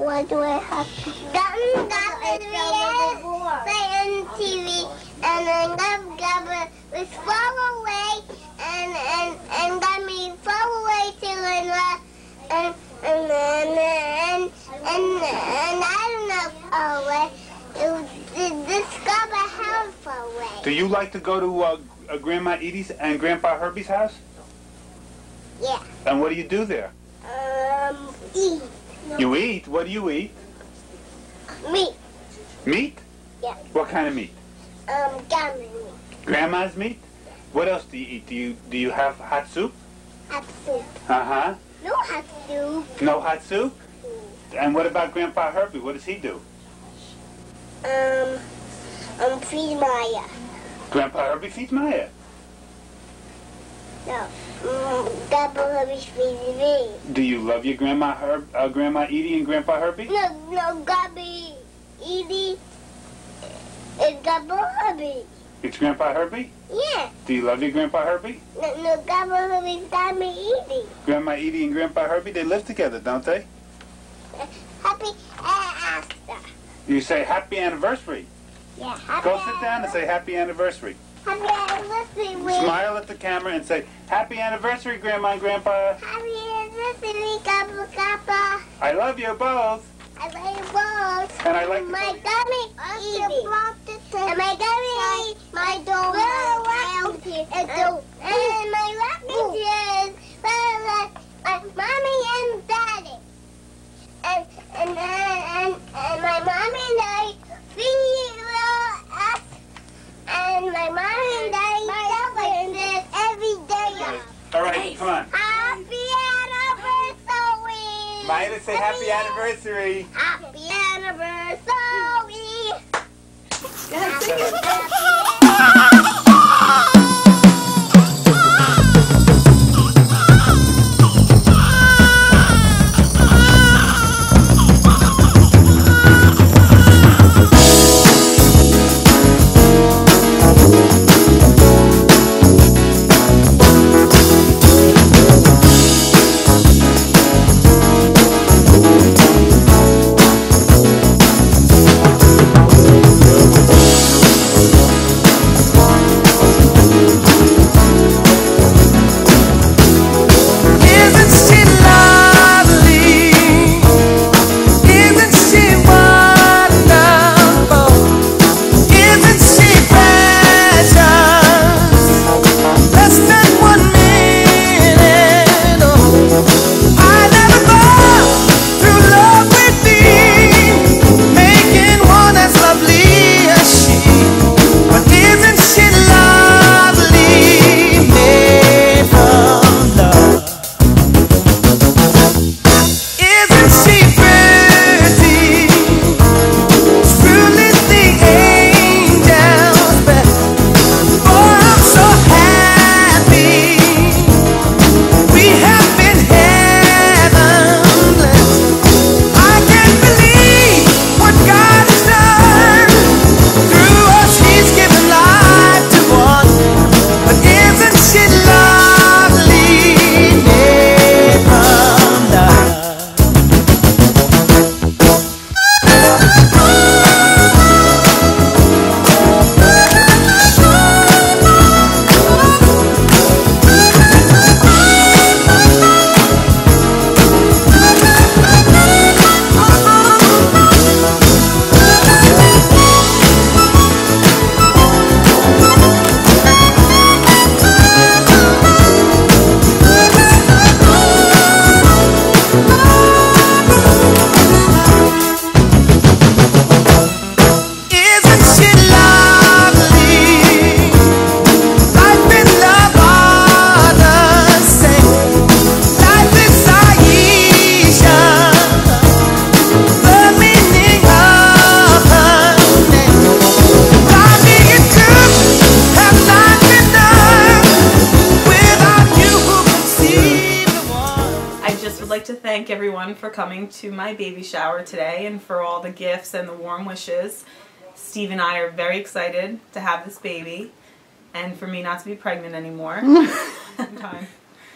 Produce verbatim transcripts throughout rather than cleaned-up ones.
what do I have? Gum Gum is on T V, and then Gum Gum was far away, and and and got me far away to and and and and and, and, and I don't know far away. It was, it, this got my house far away. Do you like to go to uh, uh, Grandma Edie's and Grandpa Herbie's house? Yeah. And what do you do there? Um, eat. You eat? What do you eat? Meat. Meat? Yeah. What kind of meat? Um, gammon meat. Grandma's meat? What else do you eat? Do you do you have hot soup? Hot soup. Uh-huh. No hot soup. No hot soup? And what about Grandpa Herbie? What does he do? Um, um, feed Maya. Grandpa Herbie feeds Maya. No. Um, Grandpa Herbie feeds me. Do you love your Grandma Herb, uh, Grandma Edie and Grandpa Herbie? No, no, Grandpa Edie is Grandpa Herbie. It's Grandpa Herbie? Yeah. Do you love your Grandpa Herbie? No, no, Grandpa Herbie's Grandma Edie. Grandma Edie and Grandpa Herbie, they live together, don't they? Uh, happy after. You say happy anniversary. Yeah, happy Go sit down and say happy anniversary. Happy anniversary, Wee. Smile at the camera and say happy anniversary, Grandma and Grandpa. Happy anniversary, Grandpa, Grandpa. I love you both. I like you both. And I like my gummy Edie. And my gummy Edie. My dog. And so, and my rocking is my mommy and daddy. And and and and my mommy and I feed us. And my mommy and I celebrate this every day. All right, come on. Happy anniversary. Maya, say happy anniversary. Happy anniversary. to thank everyone for coming to my baby shower today and for all the gifts and the warm wishes. Steve and I are very excited to have this baby and for me not to be pregnant anymore. Time.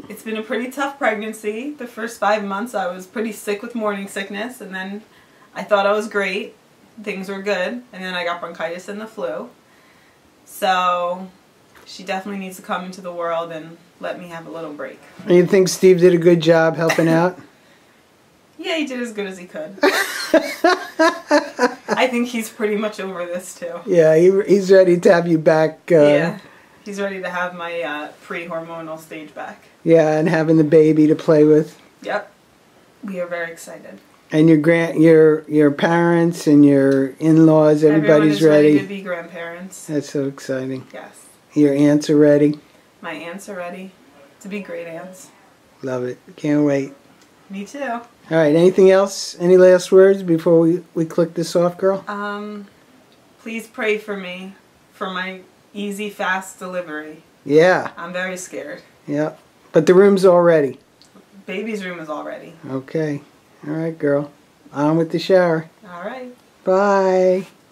It's been a pretty tough pregnancy. The first five months I was pretty sick with morning sickness, and then I thought I was great. Things were good, and then I got bronchitis and the flu. So she definitely needs to come into the world and let me have a little break. And you think Steve did a good job helping out? Yeah, he did as good as he could. I think he's pretty much over this too. Yeah, he, he's ready to have you back. Uh, yeah, he's ready to have my uh, pre-hormonal stage back. Yeah, and having the baby to play with. Yep, we are very excited. And your grand, your your parents and your in-laws, everybody's Everyone is ready. ready to be grandparents. That's so exciting. Yes. Your aunts are ready. My aunts are ready to be great aunts. Love it. Can't wait. Me too. All right. Anything else? Any last words before we we click this off, girl? Um, please pray for me for my easy, fast delivery. Yeah. I'm very scared. Yeah. But the room's all ready. Baby's room is all ready. Okay. All right, girl. On with the shower. All right. Bye.